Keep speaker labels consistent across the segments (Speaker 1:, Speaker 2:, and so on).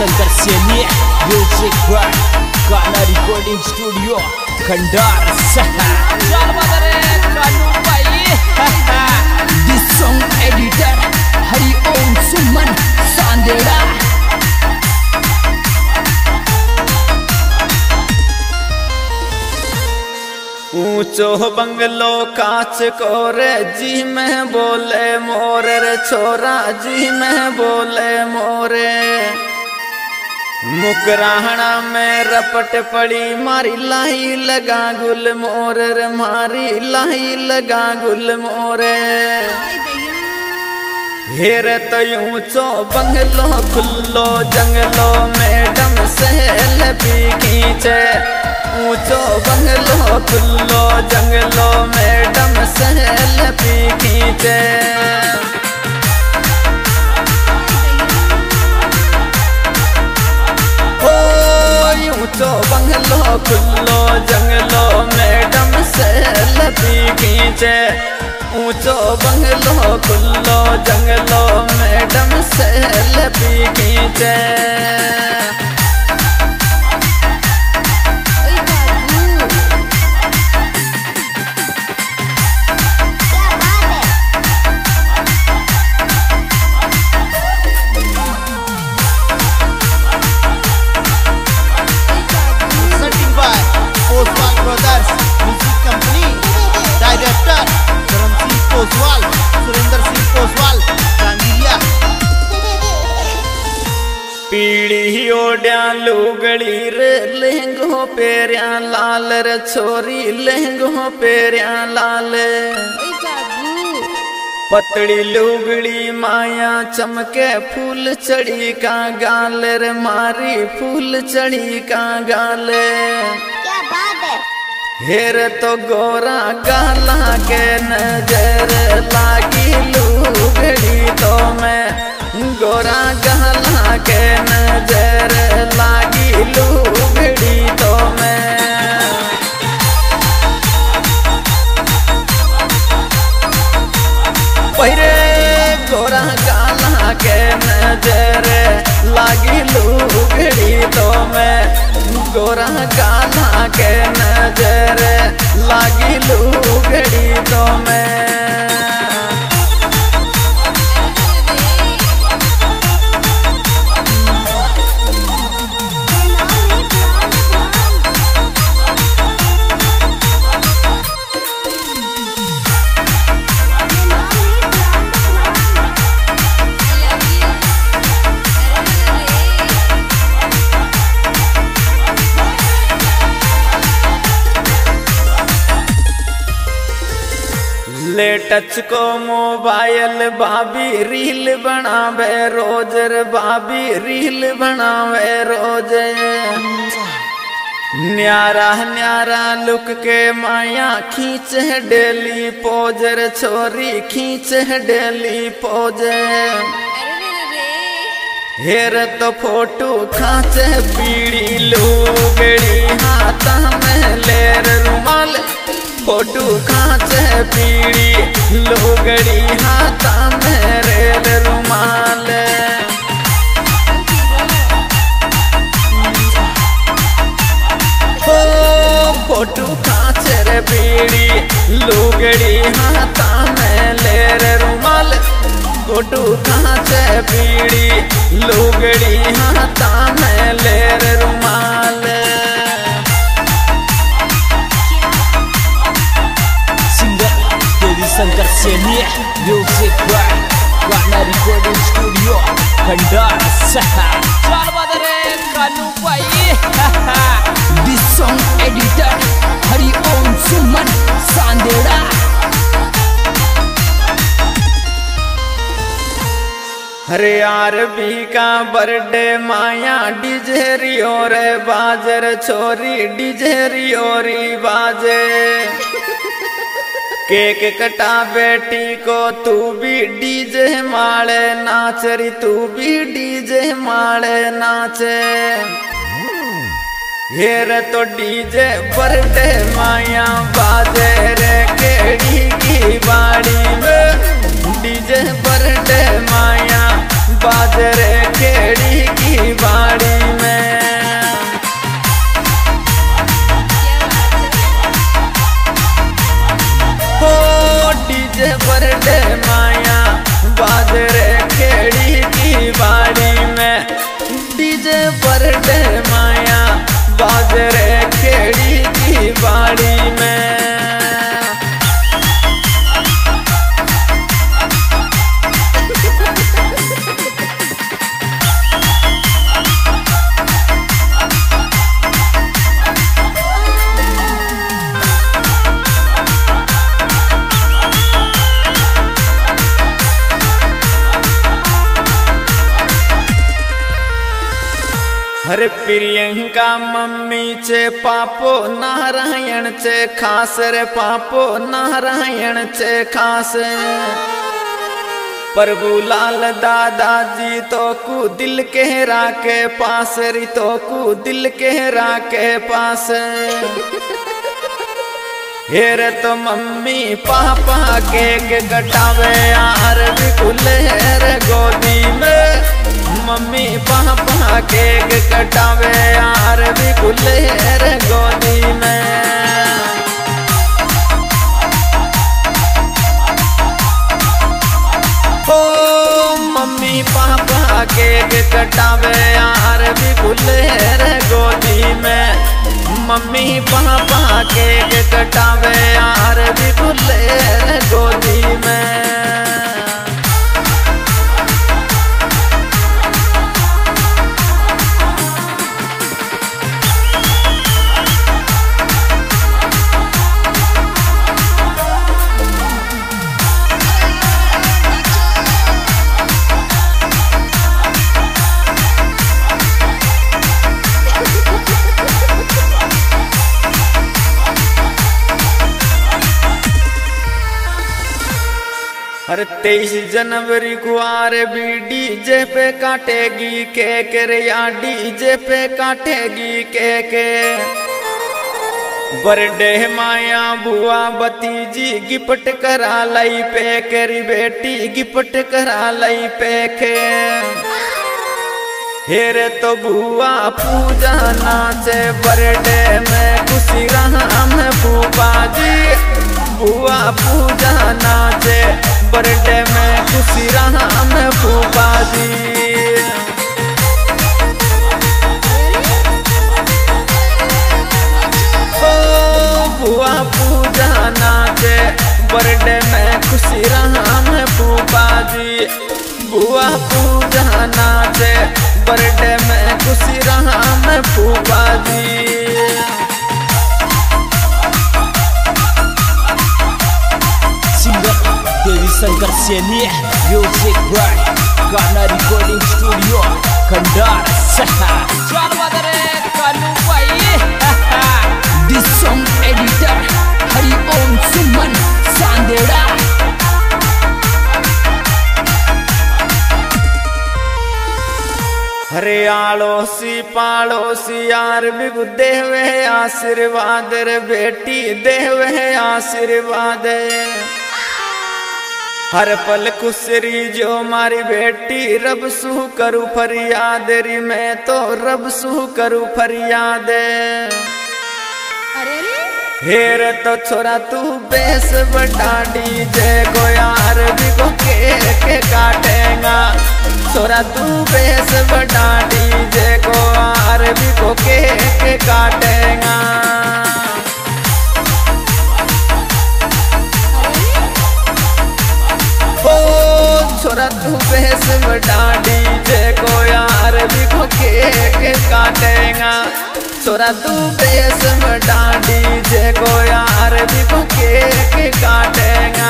Speaker 1: Shankar Saini music by गाना recording studio Khandar चल बदरे कानू भाई दिस सॉन्ग एडिटर हरि ओम सुमन सांदेड़ा।
Speaker 2: ऊंचो बंगलो कांच कोरे जी में बोले मोरे रे छोरा जी में बोले मोरे। मुकराहना में रपट पड़ी मारी लाई लगा गुल मोरे रे मारी लाई लगा गुल मोरे। हेरे तो ऊंचो बंगलो खुल्लो जंगलो मैडम सहल भी खींचे। ऊंचो बंगलो खुल्लो जंगलो मैडम सहल भी खींचे। ऊंचो बंगलो खुल्लो जंगलो मैडम सहल भी खींचे। ऊंचो बंगलो खुल्लो जंगलो मैडम सहल भी खींचे। पीड़ी ओड्या लुगड़ी रे लहंगो पेरिया लाल रे छोरी लहंगो पेरिया लाल। पतड़ी लुगड़ी माया चमके फूल चढ़ी का गाल रे मारी फूल चढ़ी का गाल।
Speaker 3: क्या बात है।
Speaker 2: हेर तो गोरा गाला के नजर लागी लुगड़ी तो मैं गोरा गाला के नजर लागी लुगड़ी तो मैं। पहिरे गोरा गाला के नजर लागी लुगड़ी तो मैं गोरा गाला के नजर लागी लुगड़ी तो मैं। ले टच को मोबाइल भाभी रील बनावे रोज रे भाभी रील बनावे रोज। न्यारा न्यारा लुक के माया खींच डेली पोज रे छोरी खींच डेली पोज। हेर तो फोटो खांच पीड़ी लुगड़ी हाथ में लेर रुमाल। फोटो खांच पीड़ी लुगड़ी हाथ में रेल रुमाल। फोटो खांच रे पीड़ी लुगड़ी हाथ में लेर रुमाल। फोटो खांच पीड़ी लुगड़ी हाथ में लेर रुमाल।
Speaker 1: शंकर सैनी म्यूजिक बाय गाना रिकॉर्डिंग स्टूडियो खंडार चल बदरे कानू भाई दिस सॉन्ग एडिटर हरि ओम सुमन सांदेड़ा।
Speaker 2: हरे आरबी का बर्थडे माया डीजे रियो रे बाजर छोरी डीजे रियो री बाजे। केक कटा बेटी को तू भी डीजे माले नाच री तू भी डीजे माले नाचे। हेर तो डीजे बर्थडे माया बाजे रे केड़ी की बाड़ी में। डीजे बर्थडे माया बाजे रे केड़ी की बाड़ी बर्थडे माया बाज रे खेड़ी की बाड़ी में। डीजे बर्थडे माया बाज रे खेड़ी की बाड़ी में। हरे प्रियंका मम्मी चे पापो नारायण चे खास रे पापो नारायण चे खास। प्रभु लाल दादाजी तो कु दिल के राके पास री तो कु दिल के राके पास। हेरे तो मम्मी पापा केक कटावे यार बिल्कुल रे गोदी में। मम्मी पापा केक कटावे यार बिल्कुल रे गोदी में। ओ मम्मी पापा केक कटावे यार बिल्कुल रे गोदी में। मम्मी पापा केक कटावे यार बिल्कुल रे गोदी में। अरे 23 जनवरी को आरे भी डीजे पे काटेगी केक रे या डीजे पे काटेगी केक। बर्थडे माया बुआ भतीजी गिफ्ट करा लाई पेक री बेटी गिफ्ट करा लाई पेक। हेरे तो बुआ पूजा नाचे बर्थडे में खुशी रहा में फूफा जी। बुआ पूजा नाचे बर्थडे में खुशी रहा में फूफा जी। ओ बुआ पूजा नाचे बर्थडे में खुशी रहा में फूफा जी। बुआ पूजा नाचे बर्थडे में खुशी रहा में फूफा जी।
Speaker 1: Dewi Sangkar Seni Music by Karna Recording Studio Kandar Jalwadare Kanu Bai. This song editor Hari Om Suman Sandera।
Speaker 2: हरे आड़ोसी पाड़ोसी यार बिगु देवे आशीर्वाद रे बेटी देवे आशीर्वाद। हर पल खुशरी जो मारी बेटी रब सू करू फरियाद री मैं तो रब सू करू फरियाद। हेर तो छोरा तू बेस बटा डीजे को यार भी को के काटेगा। छोरा तू बेस बटा डीजे को यार भी को के काटेगा। छोरा तू बेस बटा डीजे को यार भी को के काटेगा। छोरा तू बेस बटा डीजे को यार भी को के काटेगा।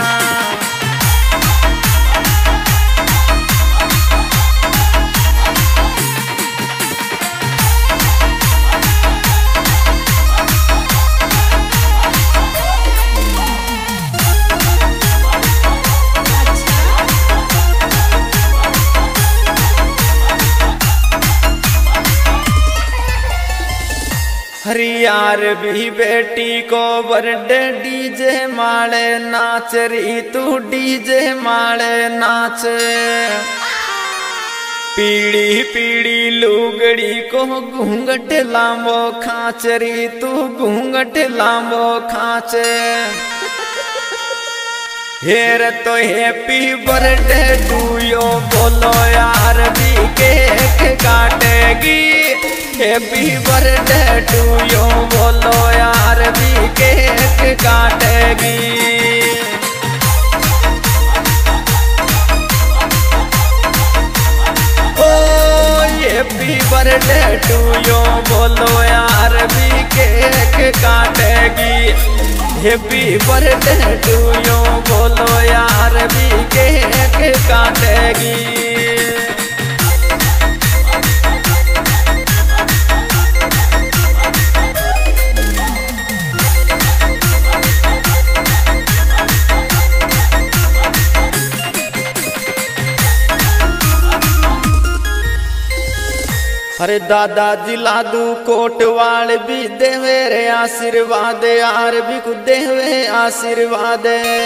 Speaker 2: हरियार भी बेटी को बर्थडे डीजे माले नाच री तू डीजे माले नाच। पीड़ी पीड़ी लुगड़ी को घूंघट लांबो खाच री तू घूंघट लांबो खाच। हेर तो हैप्पी बर्थडे टू यू बोलो यार भी केक काटेगी। हैप्पी बर्थडे टू यू बोलो यार भी केक काटेगी। ओ हैप्पी बर्थडे टू यू बोलो यार भी केक काटेगी। हैप्पी बर्थडे टू यू बोलो यार भी केक काटेगी। अरे दादाजी लादू कोटवाल भी देवे रे आशीर्वाद यार भी को देवे आशीर्वाद।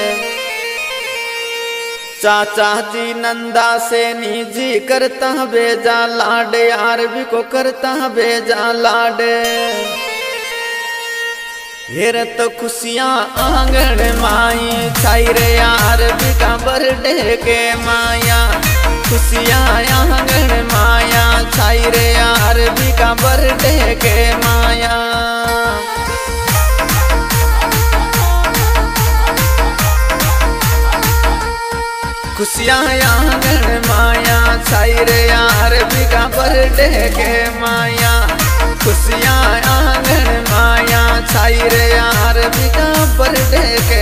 Speaker 2: चाचा जी नंदा से निजी करता बेजा लाड यार भी को करता बेजा लाड। हेर तो खुशियाँ आंगन माई छाई रे यार भी का बर्थडे के माया। खुशियाँ आंगन माया छाई रे यार भी का बर्थडे के माया। खुशियाँ आंगन माया छाई रे यार भी का बर्थडे के माया। खुशियाँ आंगन माया छाई रे यार भी का बर्थडे के